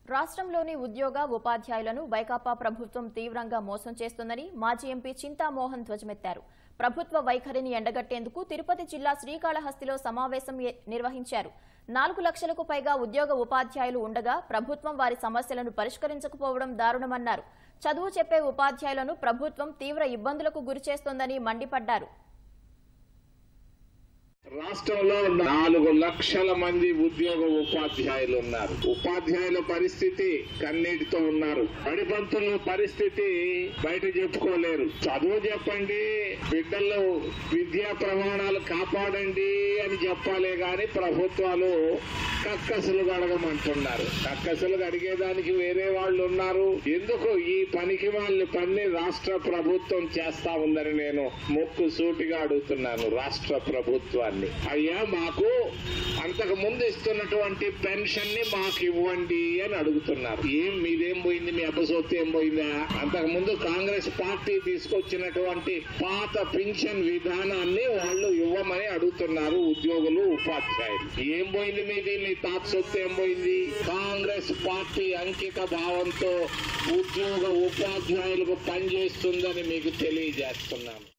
రాష్ట్రంలోని ఉద్యోగ ఉపాధ్యాయులను వైకాపా ప్రభుత్వం తీవ్రంగా మోసం చేస్తుందని మాజీ ఎంపీ చింతామోహన్ ధ్వజమెత్తారు. ప్రభుత్వ వైఖరిని ఎండగట్టేందుకు తిరుపతి జిల్లా శ్రీకాళహస్తిలో సమావేశం నిర్వహించారు. 4 లక్షలకు పైగా ఉద్యోగ ఉపాధ్యాయులు ఉండగా ప్రభుత్వం వారి సమస్యలను పరిష్కరించకపోవడం దారుణమన్నారు. చదువు చెప్పే ఉపాధ్యాయులను ప్రభుత్వం తీవ్ర ఇబ్బందులకు గురిచేస్తోందని మండిపడ్డారు. రాష్ట్రంలో 4 లక్షల మంది ఉద్యోగ ఉపాధ్యాయులు ఉన్నారు. ఉపాధ్యాయుల పరిస్థితి కన్నీటితో ఉన్నారు. బడిపంతుల పరిస్థితి బయట చెప్పుకోలేరు. చదువు చెప్పండి, బిడ్డల్లో విద్యా ప్రమాణాలు కాపాడండి అని చెప్పాలే గాని ప్రభుత్వాలు కక్కసులు అడగమంటున్నారు. కక్కసులు అడిగేదానికి వేరే వాళ్ళు ఉన్నారు. ఎందుకు ఈ పనికి వాళ్ళ పని రాష్ట్ర ప్రభుత్వం చేస్తా ఉందని నేను ముక్కు సూటిగా అడుగుతున్నాను రాష్ట్ర ప్రభుత్వాన్ని. అయ్యా, మాకు అంతకు ముందు ఇస్తున్నటువంటి పెన్షన్ ని మాకు ఇవ్వండి అని అడుగుతున్నారు. మీదేం పోయింది? మీ అబ్బసొత్తు ఏం పోయిందా? అంతకు ముందు కాంగ్రెస్ పార్టీ తీసుకొచ్చినటువంటి పాత పెన్షన్ విధానాన్ని వాళ్ళు ఇవ్వమని అడుగుతున్నారు ఉద్యోగులు, ఉపాధ్యాయులు. ఏం పోయింది మీది? మీ తాత సొత్తు ఏం పోయింది? కాంగ్రెస్ పార్టీ అంకిత భావంతో ఉద్యోగ ఉపాధ్యాయులకు పనిచేస్తుందని మీకు తెలియజేస్తున్నాను.